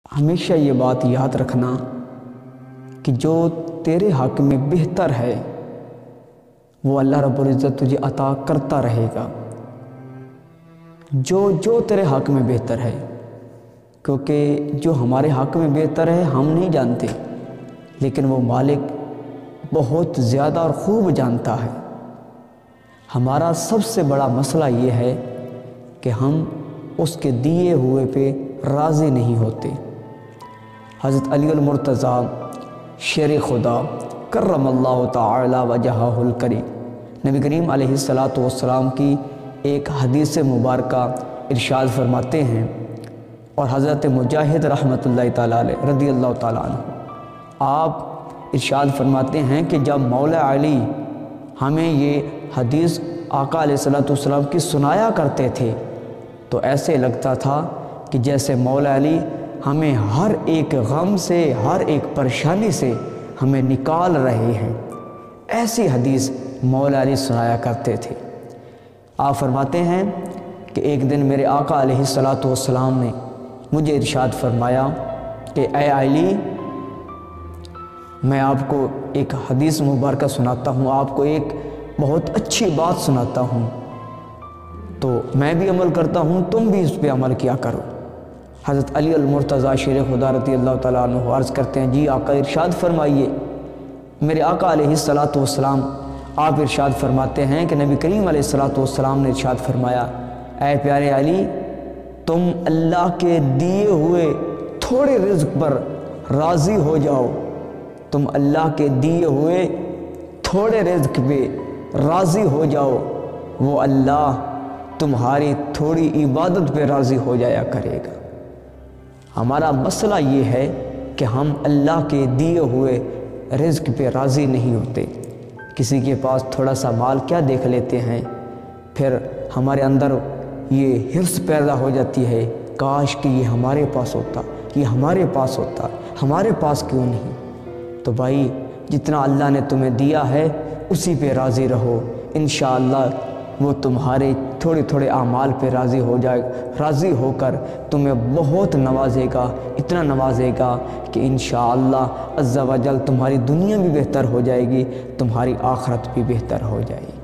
ہمیشہ یہ بات یاد رکھنا کہ جو تیرے حق میں بہتر ہے وہ اللہ رب العزت تجھے عطا کرتا رہے گا، جو تیرے حق میں بہتر ہے، کیونکہ جو ہمارے حق میں بہتر ہے ہم نہیں جانتے، لیکن وہ مالک بہت زیادہ اور خوب جانتا ہے۔ ہمارا سب سے بڑا مسئلہ یہ ہے کہ ہم اس کے دیے ہوئے پہ راضی نہیں ہوتے۔ حضرت علی المرتضیٰ شیر خدا کرم اللہ تعالی وجہہ الکریم، نبی کریم علیہ السلام کی ایک حدیث مبارکہ ارشاد فرماتے ہیں، اور حضرت مجاہد رحمۃ اللہ تعالی علیہ رضی اللہ تعالیٰ عنہ آپ ارشاد فرماتے ہیں کہ جب مولا علی ہمیں یہ حدیث آقا علیہ السلام کی سنایا کرتے تھے تو ایسے لگتا تھا کہ جیسے مولا علی ہمیں ہر ایک غم سے، ہر ایک پریشانی سے ہمیں نکال رہے ہیں۔ ایسی حدیث مولا علی سنایا کرتے تھے۔ آپ فرماتے ہیں کہ ایک دن میرے آقا علیہ السلام نے مجھے ارشاد فرمایا کہ اے علی، میں آپ کو ایک حدیث مبارکہ سناتا ہوں، آپ کو ایک بہت اچھی بات سناتا ہوں، تو میں بھی عمل کرتا ہوں، تم بھی اس پہ عمل کیا کرو۔ حضرت علی المرتضیٰ شیر خدا رضی اللہ تعالیٰ عنہ عرض کرتے ہیں، جی آقا ارشاد فرمائیے۔ میرے آقا علیہ السلام آپ ارشاد فرماتے ہیں کہ نبی کریم علیہ السلام نے ارشاد فرمایا، اے پیارے علی، تم اللہ کے دیے ہوئے تھوڑے رزق پر راضی ہو جاؤ، تم اللہ کے دیے ہوئے تھوڑے رزق پہ راضی ہو جاؤ، وہ اللہ تمہاری تھوڑی عبادت پہ راضی ہو جایا کرے گا۔ ہمارا مسئلہ یہ ہے کہ ہم اللہ کے دیے ہوئے رزق پہ راضی نہیں ہوتے۔ کسی کے پاس تھوڑا سا مال کیا دیکھ لیتے ہیں، پھر ہمارے اندر یہ حرص پیدا ہو جاتی ہے، کاش کہ یہ ہمارے پاس ہوتا، یہ ہمارے پاس ہوتا، ہمارے پاس کیوں نہیں؟ تو بھائی، جتنا اللہ نے تمہیں دیا ہے اسی پہ راضی رہو، انشاءاللہ وہ تمہارے تھوڑے تھوڑے اعمال پہ راضی ہو کر تمہیں بہت نوازے گا، اتنا نوازے گا کہ انشاءاللہ عز و جل تمہاری دنیا بھی بہتر ہو جائے گی، تمہاری آخرت بھی بہتر ہو جائے گی۔